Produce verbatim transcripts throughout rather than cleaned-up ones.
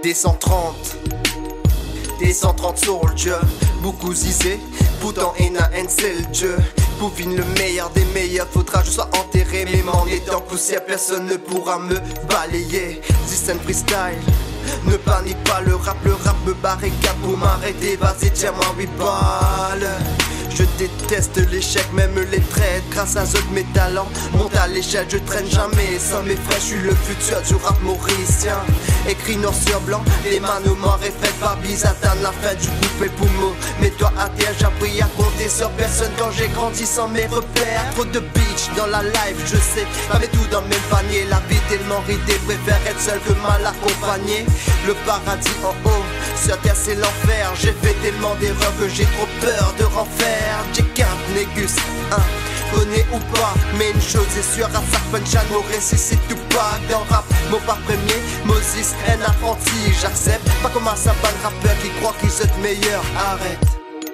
Des cent trente, des cent trente soldiers, beaucoup zizé, pourtant Ena and c'est le jeu. Pouvine le meilleur des meilleurs, faudra que je sois enterré. Mais m'en étant poussière, personne ne pourra me balayer. This and freestyle, ne panique pas le rap, le rap me barricade pour m'arrêter. Vas-y tiens-moi huit balles. Je déteste l'échec, même les traites. Grâce à eux de mes talents, monte à l'échelle, je traîne jamais sans mes frères, je suis le futur du rap mauricien. Écrit noir sur blanc, les manos morts et faites par bise, atteindre la fin du coupé poumon. Mets-toi à terre, j'ai appris à compter sur personne quand j'ai grandi sans mes repères. Trop de bitch dans la life, je sais, pas mais tout dans le même panier. La vie tellement ridée, préfère être seul que mal accompagné. Le paradis en haut, sur terre c'est l'enfer. J'ai fait tellement d'erreurs que j'ai trop peur de renfer. J'ai qu'un négus, hein, connais ou pas. Mais une chose est sûre, à sa punch mon récit c'est tout pas. Dans rap, mon pas premier, Moses, un apprenti. J'accepte, pas comme un sabbat rappeur qui croit qu'ils sont meilleurs. Arrête.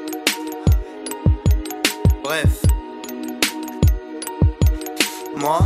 Bref, moi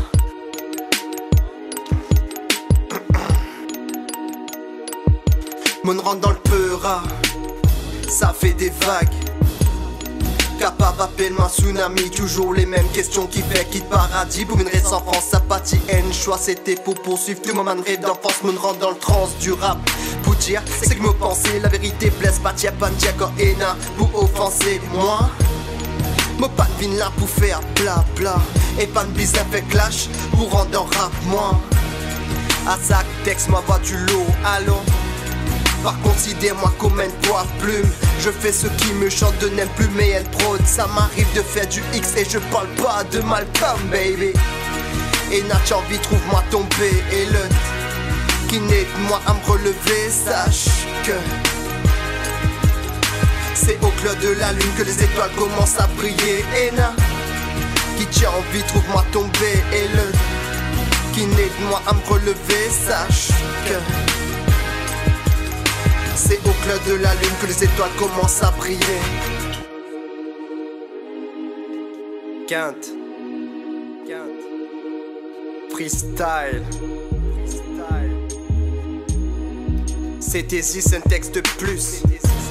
Mon rentre dans le peura, ça fait des vagues. Capable appelle-moi tsunami, toujours les mêmes questions qui fait quitte paradis. Pour une race en France, ça pâtit haine. Choix c'était pour poursuivre tout mon man rêve d'enfance. Mon rentre dans le trans du rap. Pour dire, c'est que me penser, la vérité blesse pas tia pan tia quand Ena pour offenser moi. Mo pas de vin là pour faire bla bla. Et pas de bizarre fait clash pour rendre en rap moi. À ça texte ma voix du lot, allô. Par considère-moi comme un poivre plume. Je fais ce qui me chante de n'aime plus mais elle prod. Ça m'arrive de faire du X et je parle pas de Malcolm baby. Et Natch envie trouve-moi tomber. Et le qui n'est que moi à me relever. Sache que c'est au clair de la lune que les étoiles commencent à briller. Ena qui tient envie trouve-moi tomber. Et le qui n'est que moi à me relever. Sache que c'est au clair de la lune que les étoiles commencent à briller. Quinte, freestyle, c'était This un texte de plus.